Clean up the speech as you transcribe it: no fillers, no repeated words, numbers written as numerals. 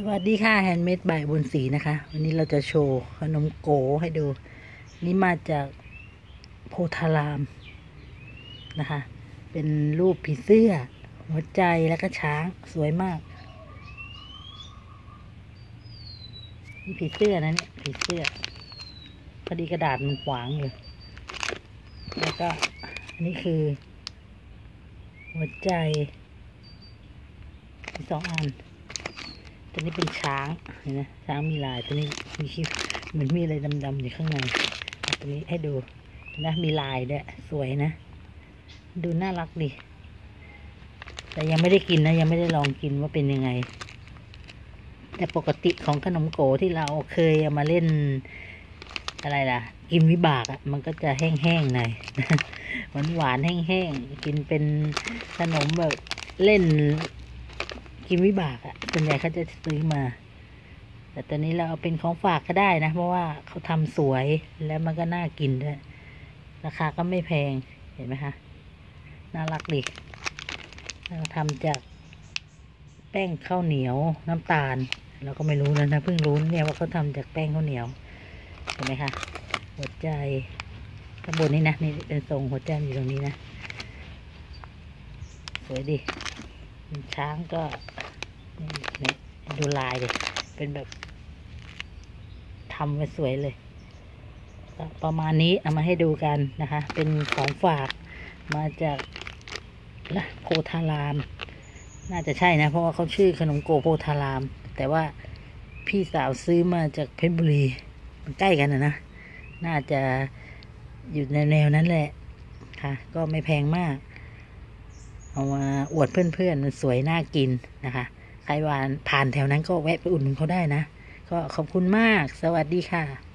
วัสดีค่ะแฮนด์เมดบายบุญศรีนะคะวันนี้เราจะโชว์ขนมโกให้ดูนี่มาจากโพธารามนะคะเป็นรูปผีเสื้อหัวใจแล้วก็ช้างสวยมากนี่ผีเสื้อนะเนี่ยผีเสื้อพอดีกระดาษมันขวางอยู่แล้วก็อันนี้คือหัวใจสองอันตัวนี้เป็นช้างเห็นไหมช้างมีลายตัวนี้มีขี้เหมือนมีอะไรดำๆอยู่ข้างในตัวนี้ให้ดูนะมีลายด้วยสวยนะดูน่ารักดีแต่ยังไม่ได้กินนะยังไม่ได้ลองกินว่าเป็นยังไงแต่ปกติของขนมโกที่เราเคยเอามาเล่นอะไรล่ะกินวิบากอ่ะมันก็จะแห้งๆหน่อยหวานๆแห้งๆกินเป็นขนมแบบเล่นกินวิบากอ่ะส่วนใหญ่เขาจะซื้อมาแต่ตอนนี้เราเอาเป็นของฝากก็ได้นะเพราะว่าเขาทำสวยแล้วมันก็น่ากินด้วยราคาก็ไม่แพงเห็นไหมคะน่ารักดีเราทำจากแป้งข้าวเหนียวน้ำตาลเราก็ไม่รู้นะเพิ่งรู้เนี่ยว่าเขาทำจากแป้งข้าวเหนียวเห็นไหมคะหัวใจข้างบนนี้นะนี่เป็นทรงหัวใจอยู่ตรงนี้นะสวยดีช้างก็นี่ดูลายเลยเป็นแบบทำไว้สวยเลยประมาณนี้เอามาให้ดูกันนะคะเป็นของฝากมาจากโพธารามน่าจะใช่นะเพราะว่าเขาชื่อขนมโกโพธารามแต่ว่าพี่สาวซื้อมาจากเพชรบุรีมันใกล้กันนะน่าจะอยู่ในแนวนั้นแหละค่ะก็ไม่แพงมากเอามาอวดเพื่อนๆมันสวยน่ากินนะคะใครผ่านแถวนั้นก็แวะไปอุดหนุนเขาได้นะก็ขอบคุณมากสวัสดีค่ะ